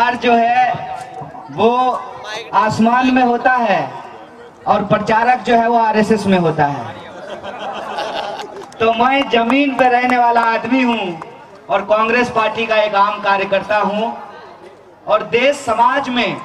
प्रचार जो है वो आसमान में होता है और प्रचारक जो है वो आरएसएस में होता है। तो मैं जमीन पे रहने वाला आदमी हूँ और कांग्रेस पार्टी का एक आम कार्यकर्ता हूँ, और देश समाज में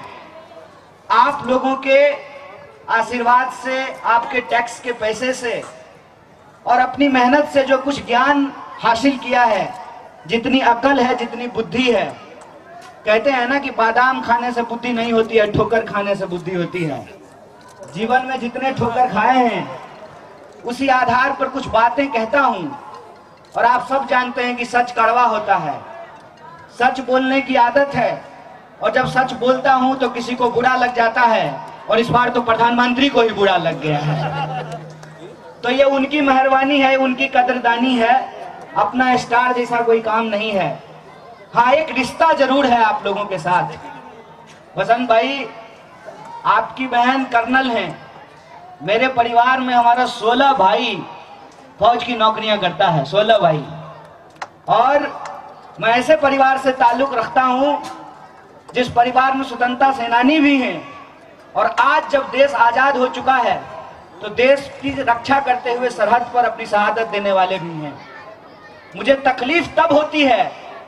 आप लोगों के आशीर्वाद से, आपके टैक्स के पैसे से और अपनी मेहनत से जो कुछ ज्ञान हासिल किया है, जितनी अकल है, जितनी बुद्धि है, कहते हैं ना कि बादाम खाने से बुद्धि नहीं होती है, ठोकर खाने से बुद्धि होती है। जीवन में जितने ठोकर खाए हैं उसी आधार पर कुछ बातें कहता हूं। और आप सब जानते हैं कि सच कड़वा होता है, सच बोलने की आदत है, और जब सच बोलता हूं तो किसी को बुरा लग जाता है, और इस बार तो प्रधानमंत्री को ही बुरा लग गया है। तो ये उनकी मेहरबानी है, उनकी कदरदानी है, अपना स्टार जैसा कोई काम नहीं है। हाँ, एक रिश्ता जरूर है आप लोगों के साथ। वसंत भाई, आपकी बहन कर्नल हैं, मेरे परिवार में हमारा 16 भाई फौज की नौकरियां करता है, 16 भाई। और मैं ऐसे परिवार से ताल्लुक रखता हूं जिस परिवार में स्वतंत्रता सेनानी भी हैं, और आज जब देश आजाद हो चुका है तो देश की रक्षा करते हुए सरहद पर अपनी शहादत देने वाले भी हैं। मुझे तकलीफ तब होती है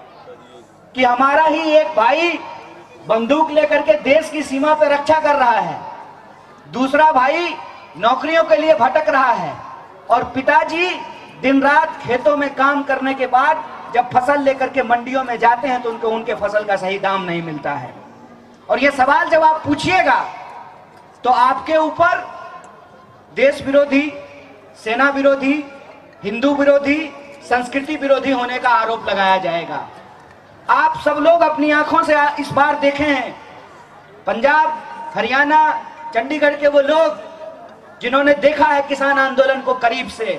कि हमारा ही एक भाई बंदूक लेकर के देश की सीमा पर रक्षा कर रहा है, दूसरा भाई नौकरियों के लिए भटक रहा है, और पिताजी दिन रात खेतों में काम करने के बाद जब फसल लेकर के मंडियों में जाते हैं तो उनको उनके फसल का सही दाम नहीं मिलता है। और ये सवाल जब आप पूछिएगा तो आपके ऊपर देश विरोधी, सेना विरोधी, हिंदू विरोधी, संस्कृति विरोधी होने का आरोप लगाया जाएगा। आप सब लोग अपनी आंखों से इस बार देखे हैं, पंजाब, हरियाणा, चंडीगढ़ के वो लोग जिन्होंने देखा है किसान आंदोलन को करीब से,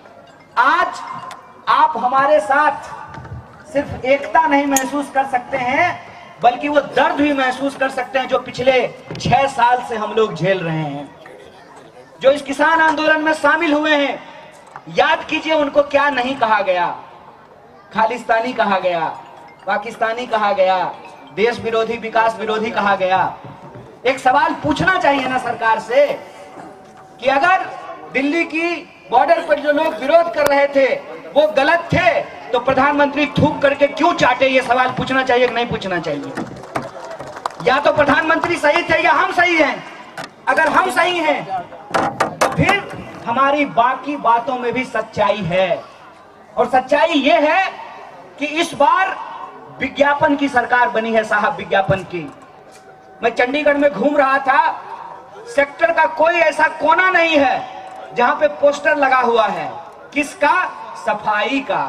आज आप हमारे साथ सिर्फ एकता नहीं महसूस कर सकते हैं, बल्कि वो दर्द भी महसूस कर सकते हैं जो पिछले 6 साल से हम लोग झेल रहे हैं। जो इस किसान आंदोलन में शामिल हुए हैं, याद कीजिए उनको क्या नहीं कहा गया। खालिस्तानी कहा गया, पाकिस्तानी कहा गया, देश विरोधी, विकास विरोधी कहा गया। एक सवाल पूछना चाहिए ना सरकार से कि अगर दिल्ली की बॉर्डर पर जो लोग विरोध कर रहे थे वो गलत थे तो प्रधानमंत्री थूक करके क्यों चाटे? ये सवाल पूछना चाहिए कि नहीं पूछना चाहिए? या तो प्रधानमंत्री सही थे या हम सही हैं। अगर हम सही हैं तो फिर हमारी बाकी बातों में भी सच्चाई है, और सच्चाई ये है कि इस बार विज्ञापन की सरकार बनी है साहब, विज्ञापन की। मैं चंडीगढ़ में घूम रहा था, सेक्टर का कोई ऐसा कोना नहीं है जहां पे पोस्टर लगा हुआ है। किसका? सफाई का।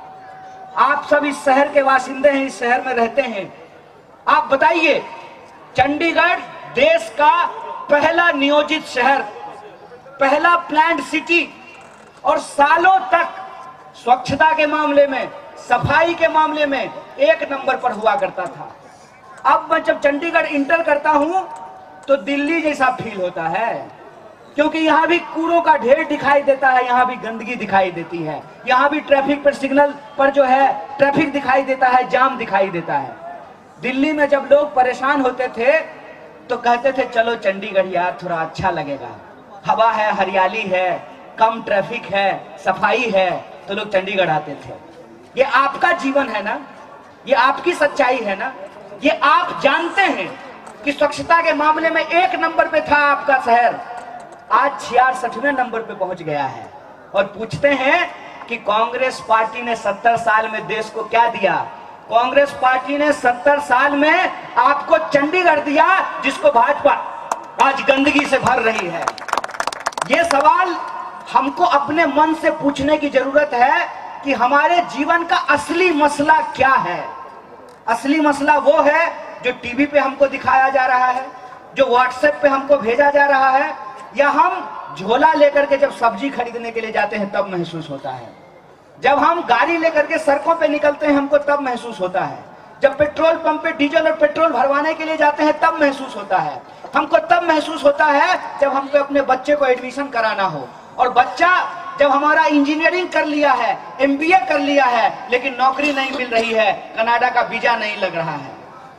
आप सब इस शहर के वासिंदे हैं, इस शहर में रहते हैं। आप बताइए, चंडीगढ़ देश का पहला नियोजित शहर, पहला प्लान्ड सिटी, और सालों तक स्वच्छता के मामले में, सफाई के मामले में 1 नंबर पर हुआ करता था। अब मैं जब चंडीगढ़ इंटर करता हूं तो दिल्ली जैसा फील होता है, क्योंकि यहाँ भी कूड़ों का ढेर दिखाई देता है, यहाँ भी गंदगी दिखाई देती है, यहाँ भी ट्रैफिक पर, सिग्नल पर जो है ट्रैफिक दिखाई देता है, जाम दिखाई देता है। दिल्ली में जब लोग परेशान होते थे तो कहते थे चलो चंडीगढ़ यार, थोड़ा अच्छा लगेगा, हवा है, हरियाली है, कम ट्रैफिक है, सफाई है, तो लोग चंडीगढ़ आते थे। ये आपका जीवन है ना, ये आपकी सच्चाई है ना, ये आप जानते हैं कि स्वच्छता के मामले में 1 नंबर पे था आपका शहर, आज 66वें नंबर पे पहुंच गया है। और पूछते हैं कि कांग्रेस पार्टी ने 70 साल में देश को क्या दिया? कांग्रेस पार्टी ने 70 साल में आपको चंडीगढ़ दिया, जिसको भाजपा आज गंदगी से भर रही है। ये सवाल हमको अपने मन से पूछने की जरूरत है कि हमारे जीवन का असली मसला क्या है। असली मसला वो है जो टीवी पे हमको दिखाया जा रहा है, जो व्हाट्सएप पे हमको भेजा जा रहा है, या हम झोला लेकर के जब सब्जी खरीदने के लिए जाते हैं तब महसूस होता है, जब हम गाड़ी लेकर के सड़कों पे निकलते हैं हमको तब महसूस होता है, जब पेट्रोल पंप पे डीजल और पेट्रोल भरवाने के लिए जाते हैं तब महसूस होता है, हमको तब महसूस होता है जब हमको अपने बच्चे को एडमिशन कराना हो, और बच्चा जब हमारा इंजीनियरिंग कर लिया है, MBA कर लिया है, लेकिन नौकरी नहीं मिल रही है, कनाडा का वीजा नहीं लग रहा है।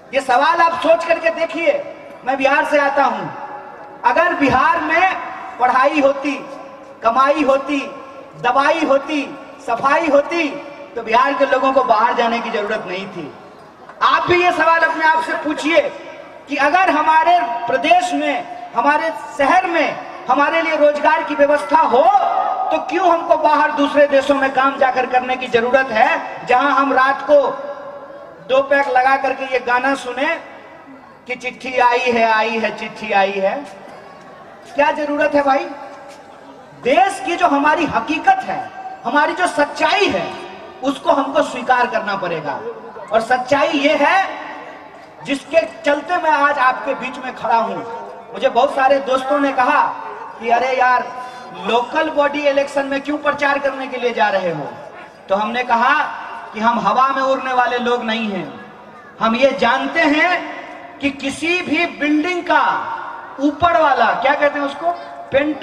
ये सवाल आप सोच करके देखिए। मैं बिहार से आता हूं, अगर बिहार में पढ़ाई होती, कमाई होती, दवाई होती, सफाई होती, तो बिहार के लोगों को बाहर जाने की जरूरत नहीं थी। आप भी ये सवाल अपने आप से पूछिए कि अगर हमारे प्रदेश में, हमारे शहर में हमारे लिए रोजगार की व्यवस्था हो, तो क्यों हमको बाहर दूसरे देशों में काम जाकर करने की जरूरत है, जहां हम रात को 2 पैक लगा करके ये गाना सुने कि चिट्ठी आई है चिट्ठी आई है। क्या जरूरत है भाई? देश की जो हमारी हकीकत है, हमारी जो सच्चाई है, उसको हमको स्वीकार करना पड़ेगा। और सच्चाई ये है जिसके चलते मैं आज आपके बीच में खड़ा हूं। मुझे बहुत सारे दोस्तों ने कहा कि अरे यार, लोकल बॉडी इलेक्शन में क्यों प्रचार करने के लिए जा रहे हो? तो हमने कहा कि हम हवा में उड़ने वाले लोग नहीं हैं। हम ये जानते हैं कि किसी भी बिल्डिंग का ऊपर वाला, क्या कहते हैं उसको, पेंट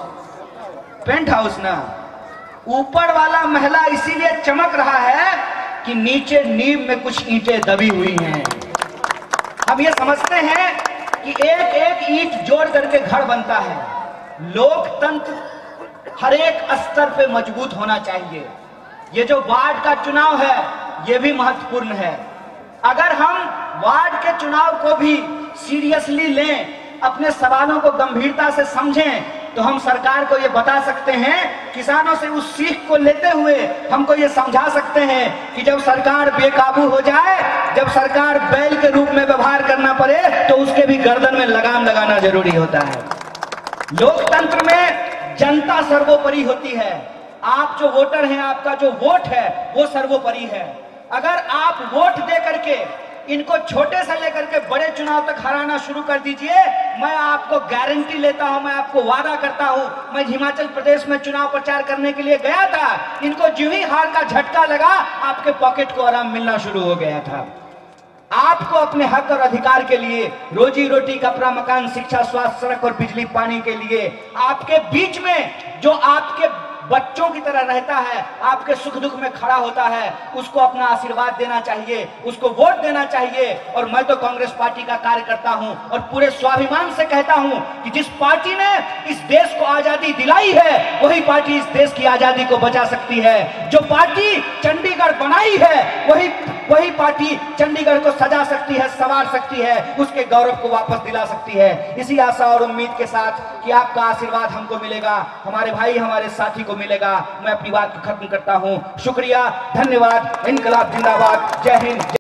हाउस ना, ऊपर वाला महला इसीलिए चमक रहा है कि नीचे नींव में कुछ ईंटें दबी हुई हैं। हम ये समझते हैं कि एक एक ईंट जोड़ करके घर बनता है। लोकतंत्र हर एक स्तर पे मजबूत होना चाहिए। ये जो वार्ड का चुनाव है, ये भी महत्वपूर्ण है। अगर हम वार्ड के चुनाव को भी सीरियसली लें, अपने सवालों को गंभीरता से समझें, तो हम सरकार को ये बता सकते हैं, किसानों से उस सीख को लेते हुए हमको ये समझा सकते हैं कि जब सरकार बेकाबू हो जाए, जब सरकार बैल के रूप में व्यवहार करना पड़े, तो उसके भी गर्दन में लगाम लगाना जरूरी होता है। लोकतंत्र में जनता सर्वोपरि होती है। आप जो वोटर हैं, आपका जो वोट है वो सर्वोपरि है। अगर आप वोट दे करके इनको छोटे से लेकर के बड़े चुनाव तक हराना शुरू कर दीजिए, मैं आपको गारंटी लेता हूं, मैं आपको वादा करता हूं। मैं हिमाचल प्रदेश में चुनाव प्रचार करने के लिए गया था, इनको जो ही हार का झटका लगा, आपके पॉकेट को आराम मिलना शुरू हो गया था। आपको अपने हक और अधिकार के लिए, रोजी रोटी, कपड़ा, मकान, शिक्षा, स्वास्थ्य, सड़क और बिजली, पानी के लिए आपके बीच में जो आपके बच्चों की तरह रहता है, आपके सुख दुख में खड़ा होता है, उसको अपना आशीर्वाद देना चाहिए, उसको वोट देना चाहिए। और मैं तो कांग्रेस पार्टी का कार्यकर्ता हूं और पूरे स्वाभिमान से कहता हूं कि जिस पार्टी ने इस देश को आजादी दिलाई है, वही पार्टी इस देश की आजादी को बचा सकती है। जो पार्टी चंडीगढ़ बनाई है, वही पार्टी चंडीगढ़ को सजा सकती है, संवार सकती है, उसके गौरव को वापस दिला सकती है। इसी आशा और उम्मीद के साथ कि आपका आशीर्वाद हमको मिलेगा, हमारे भाई, हमारे साथी को मिलेगा, मैं अपनी बात को खत्म करता हूं। शुक्रिया, धन्यवाद, इनकलाब जिंदाबाद, जय हिंद।